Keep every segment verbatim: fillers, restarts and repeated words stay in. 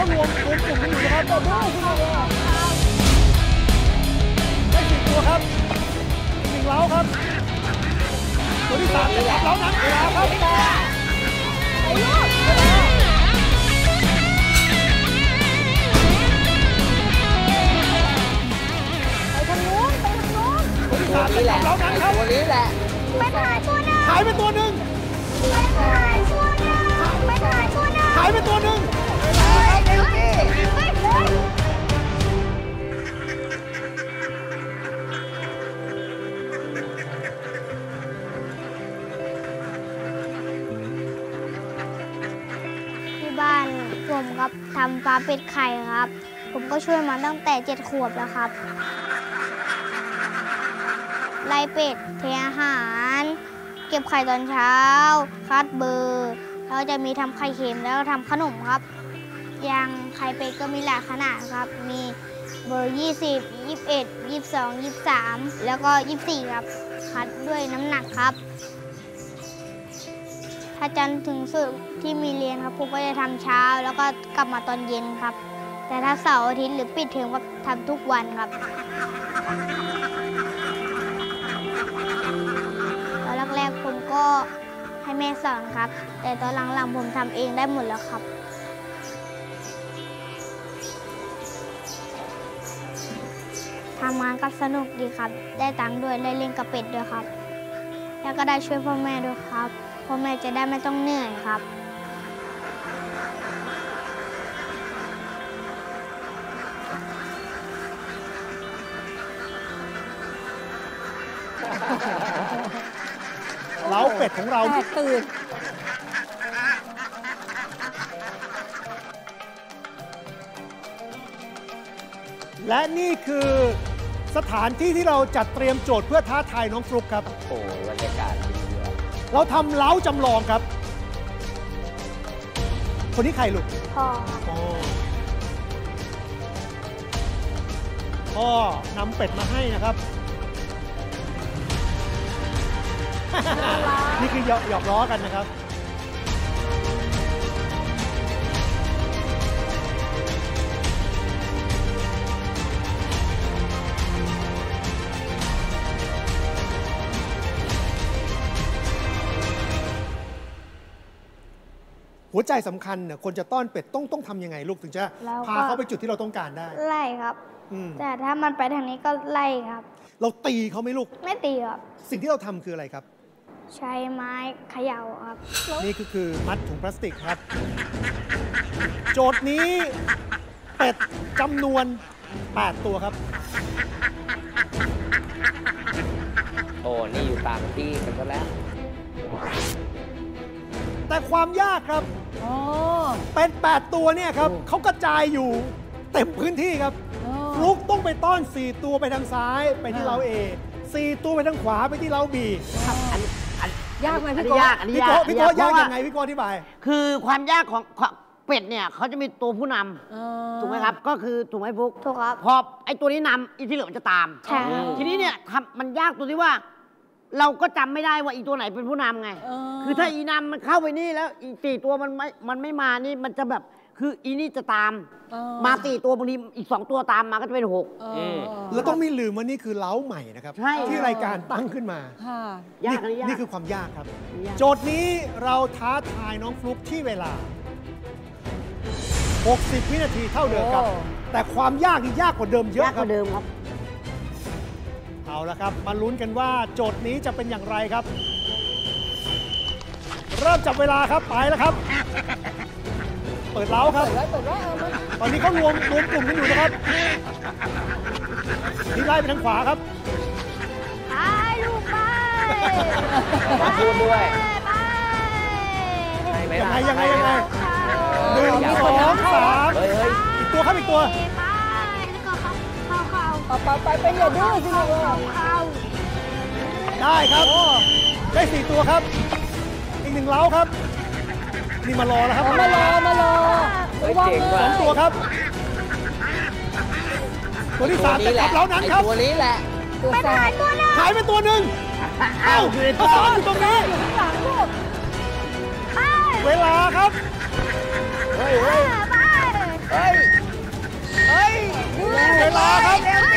เขารวมรวมกลุ่มกันอยู่นะครับต่อได้ได้สี่ตัวครับหนึ่งเล้าครับตัวที่สามจะจับเล้านั้นเวลาครับไปลูกไปทางโน้นไปทางโน้นตัวที่สามจะจับเล้านั้นครับตัวนี้แหละไปหายตัวนึงหายไปตัวหนึ่งไปหายตัวนึงไปหายตัวนึงหายไปตัวหนึ่งบ้านผมครับทำฟาร์มเป็ดไข่ครับผมก็ช่วยมาตั้งแต่เจ็ดขวบแล้วครับไล่เป็ดเทอาหารเก็บไข่ตอนเช้าคัดเบอร์แล้วจะมีทำไข่เค็มแล้วก็ทำขนมครับอย่างไข่เป็ดก็มีหลายขนาดครับมีเบอร์ยี่สิบ ยี่สิบเอ็ด ยี่สิบสอง ยี่สิบสามแล้วก็ยี่สิบสี่ครับคัดด้วยน้ำหนักครับถ้าจันทร์ถึงศุกร์ที่มีเรียนครับผมก็จะทำเช้าแล้วก็กลับมาตอนเย็นครับแต่ถ้าเสาร์อาทิตย์หรือปิดเทอมก็ทำทุกวันครับตอนแรกๆผมก็ให้แม่สอนครับแต่ตอนหลังๆผมทำเองได้หมดแล้วครับทำงานก็สนุกดีครับได้ตังค์ด้วยได้เล่นกับเป็ดด้วยครับแล้วก็ได้ช่วยพ่อแม่ด้วยครับพ่อแม่จะได้ไม่ต้องเหนื่อยครับเล้าเป็ดของเราแตกตื่นและนี่คือสถานที่ที่เราจัดเตรียมโจทย์เพื่อท้าทายน้องฟลุ๊กครับโอ้บรรยากาศดีเราทำเล้าจำลองครับคนนี้ใครลูกพ่อพ่อพ่อนำเป็ดมาให้นะครับ นี่คือหยอกหยอกล้อกันนะครับหัวใจสำคัญเนี่ยคนจะต้อนเป็ดต้องต้องทำยังไงลูกถึงจะพาเขาไปจุดที่เราต้องการได้ไล่ครับแต่ถ้ามันไปทางนี้ก็ไล่ครับเราตีเขาไหมลูกไม่ตีครับสิ่งที่เราทำคืออะไรครับใช้ไม้เขย่าครับนี่ก็คือมัดถุงพลาสติกครับโจทย์นี้เป็ดจำนวนแปดตัวครับโอ้นี่อยู่ต่างที่กันซะแล้วแต่ความยากครับเป็นแปดตัวเนี่ยครับเขากระจายอยู่เต็มพื้นที่ครับฟลุ๊กต้องไปต้อนสี่ตัวไปทางซ้ายไปที่เล้า A สี่ตัวไปทางขวาไปที่เล้า B ยากไหมพี่โก้พี่โก้พี่โก้ยากยังไงพี่โก้อธิบายคือความยากของเป็ดเนี่ยเขาจะมีตัวผู้นำถูกไหมครับก็คือถูกไหมฟุ๊กถูกครับพอไอ้ตัวนี้นำอีที่เหลือมันจะตามทีนี้เนี่ยทำมันยากตัวที่ว่าเราก็จำไม่ได้ว่าอีตัวไหนเป็นผู้นำไงคือถ้าอีนำมันเข้าไปนี่แล้วอีสี่ตัวมันไม่มันไม่มานี่มันจะแบบคืออีนี่จะตามมาสี่ตัวบางทีอีกสองตัวตามมาก็จะเป็นหกแล้วต้องไม่ลืมว่านี่คือเล้าใหม่นะครับที่รายการตั้งขึ้นมานี่นี่คือความยากครับโจทย์นี้เราท้าทายน้องฟลุ๊กที่เวลาหกสิบวินาทีเท่าเดิมครับแต่ความยากนี่ยากกว่าเดิมเยอะครับยากกว่าเดิมครับเอาละครับมาลุ้นกันว่าโจทย์นี้จะเป็นอย่างไรครับเริ่มจับเวลาครับไปแล้วครับเปิดเล้าครับตอนนี้เขารวมรวมกลุ่มกันอยู่นะครับนี่ไล่ไปทางขวาครับไปลูกไปมาพูดด้วยยังไงยังไงยังไงหนึ่งสองสามอีกตัวครับอีกตัวไปไปไปอย่าดื้อสิลูกได้ครับได้สี่ตัวครับอีกหนึ่งเล้าครับนี่มารอแล้วครับมารอมารอสองตัวครับตัวที่สามจะกลับเล้านั้นครับตัวนี้แหละไปหายตัวนึงหายไปตัวหนึ่งเอ้าเขาซ้อนอยู่ตรงนี้เวลาครับไปเฮ้ย เฮ้ยเวลาครับเร็วสิ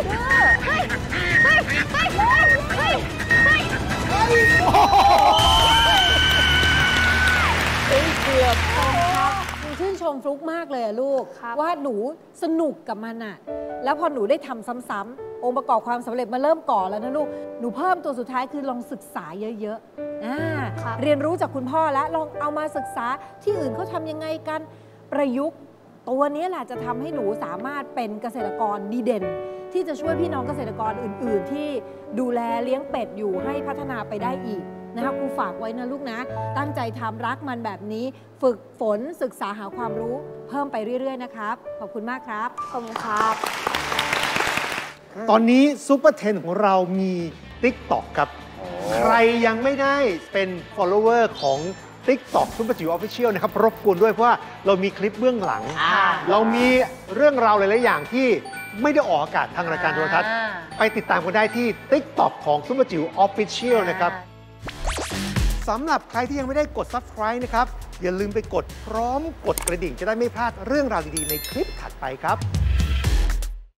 เฮ้ยเกือบหนูชื่นชมฟลุกมากเลยอะลูกครับว่าหนูสนุกกับมันอะแล้วพอหนูได้ทำซ้ำๆองค์ประกอบความสำเร็จมาเริ่มก่อแล้วนะลูก หนูเพิ่มตัวสุดท้ายคือลองศึกษาเยอะๆอ่าครับเรียนรู้จากคุณพ่อแล้วลองเอามาศึกษาที่อื่นเขาทำยังไงกันประยุกต์ ตัวนี้แหละจะทำให้หนูสามารถเป็นเกษตรกรดีเด่น ที่จะช่วยพี่น้องเกษตรกรอื่น ๆ ที่ดูแลเลี้ยงเป็ดอยู่ให้พัฒนาไปได้อีกนะคะครูฝากไว้นะลูกนะ ตั้งใจทำรักมันแบบนี้ ฝึกฝนศึกษาหาความรู้เพิ่มไปเรื่อย ๆ นะครับ ขอบคุณมากครับขอบคุณครับตอนนี้ซูเปอร์เทนของเรามี TikTok ครับ ใครยังไม่ได้เป็น follower ของ TikTok ซุปเปอร์จิ๋ว Official นะครับ รบกวนด้วยเพราะว่าเรามีคลิปเบื้องหลัง เรามีเรื่องราวหลาย ๆ อย่างที่ไม่ได้ออกอากาศทางรายการโทรทัศน์ ไปติดตามกันได้ที่ TikTok ของซุปเปอร์จิ๋ว Official นะครับสำหรับใครที่ยังไม่ได้กด Subscribe นะครับ อย่าลืมไปกดพร้อมกดกระดิ่งจะได้ไม่พลาดเรื่องราวดี ๆ ในคลิปถัดไปครับ